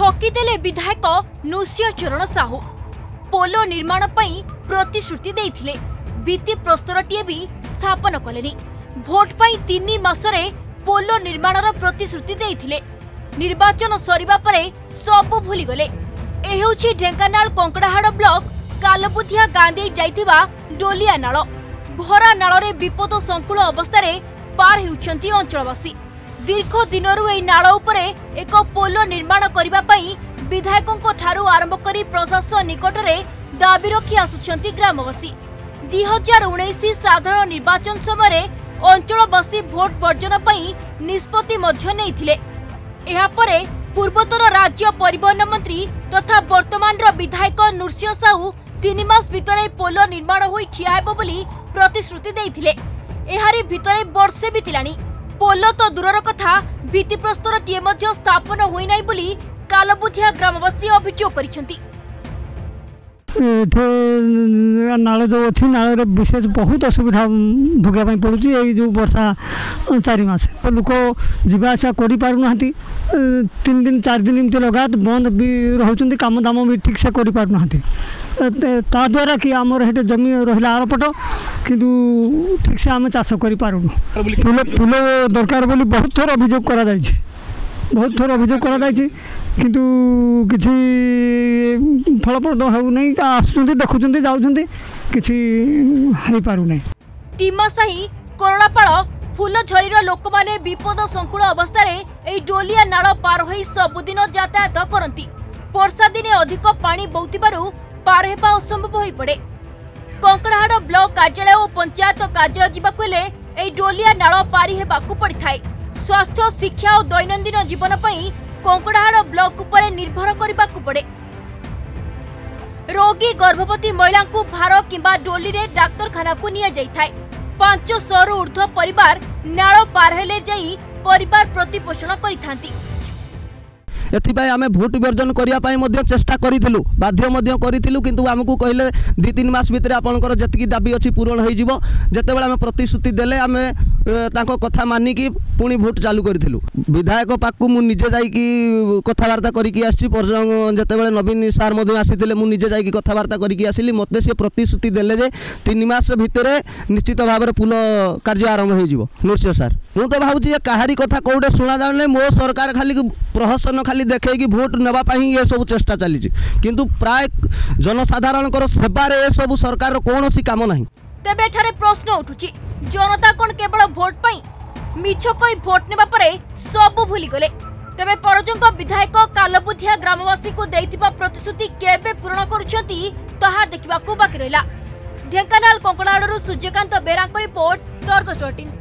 ठकीदेले विधायक नृसिंह चरण साहू पोलो निर्माण पई प्रतिश्रुति देइथिले भित्ति प्रस्तरटीए भी स्थापन कलेनी भोट पई 3 मासरे पोलो निर्माणर प्रतिश्रुति देइथिले निर्वाचन सरिबा परे सब भूली गले। ए हेउछि ढेंकानाल कंकड़ाहाड़ ब्लॉक कालबुधिया गांधी जाइथिबा डोलिया नाल भरा नालरे विपद संकुल अवस्था पार हेउछंती अंचलवासी। दीर्घ दिनरु एई नाल उपरे एक पोलो निर्माण करिबा पई विधायकों ठारू आरंभ करी प्रशासन निकटरे दाबी रखी आसुछंती ग्रामवासी। 2019 साधारण निर्वाचन समय अंचलवासी भोट वर्जन पई निष्पत्ति मध्य नेइथिले। एहा परे पूर्वतन राज्य परिवहन मंत्री तथा वर्तमान विधायक नृसिंह साहू 3 मास भितरे पोलो निर्माण होई ठिया हेबो बोली प्रतिश्रुति देइथिले। एहारी भितरे वर्षे बितिलानी पोलो तो दूरर कथा भित्तिप्रस्तर टीए मध्य स्थापन होई नाही बोली कालबुधिया ग्रामवासी अभियोग करिसेंती। नाल जो अच्छी नाल विशेष बहुत असुविधा भोगापी पड़ुची ये जो वर्षा 4 मास लोक जावासा कर 3 दिन 4 दिन एमती लगात बंद भी रोच कम दाम भी ठीक से कर द्वारा कि आमर हे जमी रहा आरपट किंतु ठीक से आम चाष कर फूल दरकार बोली बहुत थर अभियोग कर किंतु किसी फलप्रद होना आसुँच देखुं जाऊँ कि पारना। टीमाशाही कोरोनापाड़ फूलझरीर लोक माने विपद संकुल अवस्था डोलिया नाल पार हो सबुदिन यातायात करती। वर्षा दिने अधिक पानी बहुथिबारु पार हेबा असंभव हो पड़े। कंकड़ाहाड़ ब्लॉक कार्यालय और पंचायत कार्यालय जावाक हेले डोलिया नाल पारी हेबाकु पड़िथाय। स्वास्थ्य शिक्षा और दैनंदिन जीवन पई कंकड़ाहाड़ ब्लॉक उपरे निर्भर करबाकु पड़े। रोगी गर्भवती महिला को भार किंबा डोली रे डाक्तरखाना को निया जाइथाय। 500 रु ऊर्ध्व परिवार नाल पार हेले जाई परिवार प्रतिपोषण करिथांती। एथिपाई आमे भोट वर्जन करने चेष्टा करूँ बाध्य करूँ किंतु आमको कहले 2-3 मास भितर आपंकर जी दाबी अच्छी पूरण हो जिते आम प्रतिश्रुति देले आम कथा मानिकी पुणी भोट चालू करूँ। विधायक पाक मुझे जाकि कथबार्ता करते नवीन सार आसी मुझे जाकि कथबार्ता करसली मत सी प्रतिश्रुति देले जे 3 मास भितर निश्चित भाव में पुल कार्य आरंभ हो नृसिंह सार। मु तो भावी कहारी कथा कौटे शुणा जाऊना मो सरकार खाली प्रहसन खाली देखे कि भोट नापी ये सब चेष्टा चली किंतु प्राय जनसाधारण सेवार ये सब सरकार कौन सी काम ना। तेबे एठारे प्रश्न उठुची जनता कौन केवल भोट पाई मिछ कोई भोट नेबा परे सब भूली गले। तेबे परजंग विधायक कालबुधिया ग्रामवासी को देइथिबा प्रतिश्रुति केबे पूर्ण करूछंती ताहा देखिबाकू बाकी रहिला। ढेंकानाल कंकड़ाहाड़रू सूर्यकांत बेरांक रिपोर्ट, तर्क 14।